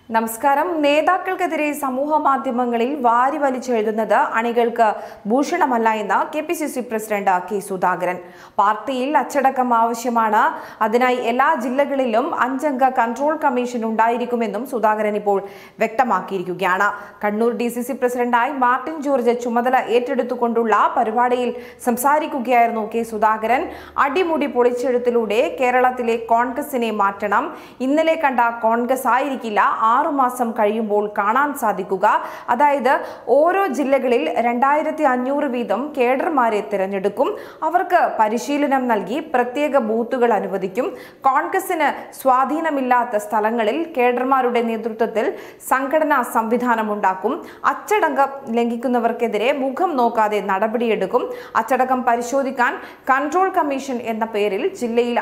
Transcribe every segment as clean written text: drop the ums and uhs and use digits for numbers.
നമസ്കാരം. നേതാക്കൾക്കെതിരെ സമൂഹ മാധ്യമങ്ങളിൽ വാരി വലിച്ചെഴുതുന്നത് അണികൾക്ക് ഭൂഷണമല്ല എന്ന് കെപിസിസി പ്രസിഡന്റ് കെ സുധാകരൻ. പാർട്ടിയിൽ അച്ചടക്കം ആവശ്യമാണ്. അതിനായി എല്ലാ ജില്ലകളിലും 5 അംഗ കൺട്രോൾ കമ്മീഷൻ ഉണ്ടായിരിക്കുമെന്നും സുധാകരൻ ഇപ്പോൾ വ്യക്തമാക്കിയിരിക്കുകയാണ്. കണ്ണൂർ DCC പ്രസിഡന്റായി മാർട്ടിൻ ജോർജ് ചുമതല ഏറ്റെടുത്തുകൊണ്ടുള്ള പരിപാടിയിൽ സംസാരിക്കുകയായിരുന്നു കെ സുധാകരൻ. അടിമുടി പൊളിച്ചെഴുത്തിലൂടെ കേരളത്തിലെ കോൺഗ്രസിനെ മാറ്റണം. ഇന്നലെ കണ്ട കോൺഗ്രസ് ആയിരിക്കില്ല 6 മാസം കഴിയുമ്പോൾ കാണാൻ സാധിക്കുക. അതായത് ഓരോ ജില്ലകളിൽ 2500 വീതം കേഡർമാരെ തിരഞ്ഞെടുക്കും. അവർക്ക് പരിശീലനം നൽകി പ്രത്യേക ബൂത്തുകൾ അനുവദിക്കും. കോൺഗ്രസിന് സ്വാധീനമില്ലാത്ത സ്ഥലങ്ങളിൽ കേഡർമാരുടെ നേതൃത്വത്തിൽ സംഘടനാ സംവിധാനം ഉണ്ടാക്കും. അച്ചടക്കം ലംഘിക്കുന്നവർക്കെതിരെ മുഖം നോക്കാതെ നടപടിയെടുക്കും. അച്ചടക്കം പരിശോധിക്കാൻ കൺട്രോൾ കമ്മീഷൻ എന്ന പേരിൽ ജില്ലയിൽ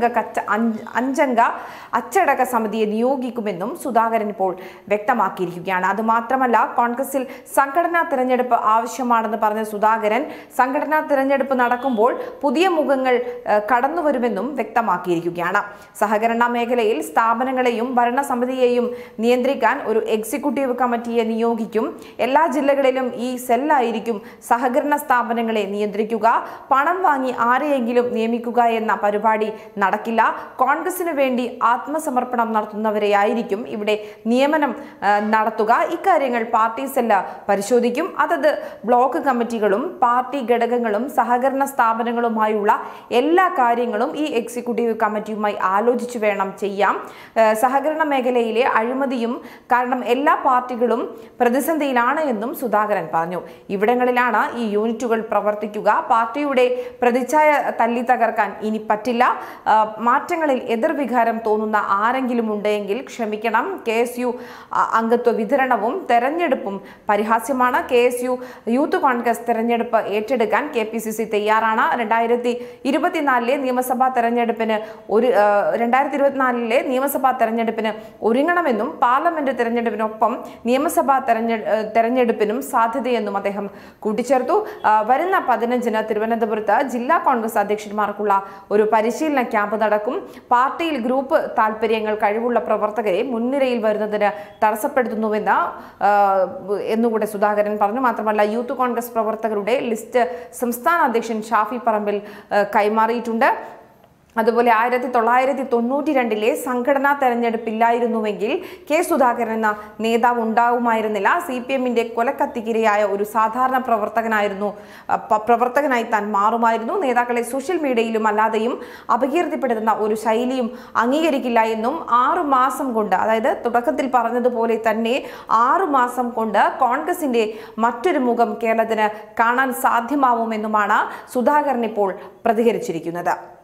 5 അംഗ അച്ചടക്ക സമിതിയെ നിയോഗിക്കുമെന്നും സുധാകരൻ ഇപ്പോൾ വ്യക്തമാക്കിയിരിക്കുകയാണ്. അതുമാത്രമല്ല, കോൺഗ്രസിൽ സംഘടനാ തിരഞ്ഞെടുപ്പ് ആവശ്യമാണെന്ന് പറഞ്ഞ സുധാകരൻ സംഘടനാ തിരഞ്ഞെടുപ്പ് നടക്കുമ്പോൾ പുതിയ മുഖങ്ങൾ കടന്നുവരുമെന്നും വ്യക്തമാക്കിയിരിക്കുകയാണ്. സഹകരണ മേഖലയിൽ സ്ഥാപനങ്ങളെയും ഭരണസമിതിയെയും നിയന്ത്രിക്കാൻ ഒരു എക്സിക്യൂട്ടീവ് കമ്മിറ്റിയെ നിയോഗിക്കും. എല്ലാ ജില്ലകളിലും ഈ സെല്ലായിരിക്കും സഹകരണ സ്ഥാപനങ്ങളെ നിയന്ത്രിക്കുക. പണം വാങ്ങി ആരെയെങ്കിലും നിയമിക്കുക എന്ന പരിപാടി നടക്കില്ല. കോൺഗ്രസിനു വേണ്ടി ആത്മസമർപ്പണം നടത്തുന്നവരെയായിരിക്കും ഇവിടെ നിയമനം നടത്തുക. ഇക്കാര്യങ്ങൾ പാർട്ടി സെല്ല് പരിശോധിക്കും. അതത് ബ്ലോക്ക് കമ്മിറ്റികളും പാർട്ടി ഘടകങ്ങളും സഹകരണ സ്ഥാപനങ്ങളുമായുള്ള എല്ലാ കാര്യങ്ങളും ഈ എക്സിക്യൂട്ടീവ് കമ്മിറ്റിയുമായി ആലോചിച്ചു വേണം ചെയ്യാം. സഹകരണ മേഖലയിലെ അഴിമതിയും കാരണം എല്ലാ പാർട്ടികളും പ്രതിസന്ധിയിലാണ് എന്നും സുധാകരൻ പറഞ്ഞു. ഇവിടങ്ങളിലാണ് ഈ യൂണിറ്റുകൾ പ്രവർത്തിക്കുക. പാർട്ടിയുടെ പ്രതിച്ഛായ തല്ലി തകർക്കാൻ ഇനി പറ്റില്ല. മാറ്റങ്ങളിൽ എതിർവികാരം തോന്നുന്ന ആരെങ്കിലും ഉണ്ടെങ്കിൽ ക്ഷമിക്കണം. KSU അംഗത്വ വിതരണവും തെരഞ്ഞെടുപ്പും പരിഹാസ്യമാണ്. KSU യൂത്ത് കോൺഗ്രസ് തെരഞ്ഞെടുപ്പ് ഏറ്റെടുക്കാൻ KPCC തയ്യാറാണ്. 2024 നിയമസഭാ തെരഞ്ഞെടുപ്പിന് ഒരുങ്ങണമെന്നും പാർലമെന്റ് തെരഞ്ഞെടുപ്പിനൊപ്പം നിയമസഭാ തെരഞ്ഞെടുപ്പിനും സാധ്യതയെന്നും അദ്ദേഹം കൂട്ടിച്ചേർത്തു. വരുന്ന 15-ന് തിരുവനന്തപുരത്ത് ജില്ലാ കോൺഗ്രസ് അധ്യക്ഷന്മാർക്കുള്ള ഒരു പരിശീലന ക്യാമ്പ് നടക്കും. പാർട്ടിയിൽ ഗ്രൂപ്പ് താൽപര്യങ്ങൾ കഴിവുള്ള പ്രവർത്തകരെ മുൻനിരയിൽ വരുന്നതിന് തടസ്സപ്പെടുത്തുന്നുവെന്ന് എന്നുകൂടെ സുധാകരൻ പറഞ്ഞു. മാത്രമല്ല, യൂത്ത് കോൺഗ്രസ് പ്രവർത്തകരുടെ ലിസ്റ്റ് സംസ്ഥാന അധ്യക്ഷൻ ഷാഫി പറമ്പിൽ കൈമാറിയിട്ടുണ്ട്. അതുപോലെ 1992 സംഘടനാ തെരഞ്ഞെടുപ്പില്ലായിരുന്നുവെങ്കിൽ കെ സുധാകരൻ എന്ന നേതാവ് ഉണ്ടാവുമായിരുന്നില്ല. CPM-ന്റെ കൊലക്കത്തിക്കിരയായ ഒരു സാധാരണ പ്രവർത്തകനായി താൻ മാറുമായിരുന്നു. നേതാക്കളെ സോഷ്യൽ മീഡിയയിലും അല്ലാതെയും അപകീർത്തിപ്പെടുത്തുന്ന ഒരു ശൈലിയും അംഗീകരിക്കില്ല എന്നും 6 മാസം കൊണ്ട്, അതായത് തുടക്കത്തിൽ പറഞ്ഞതുപോലെ തന്നെ 6 മാസം കൊണ്ട് കോൺഗ്രസിന്റെ മറ്റൊരു മുഖം കേരളത്തിന് കാണാൻ സാധ്യമാവുമെന്നുമാണ് സുധാകരൻ ഇപ്പോൾ പ്രതികരിച്ചിരിക്കുന്നത്.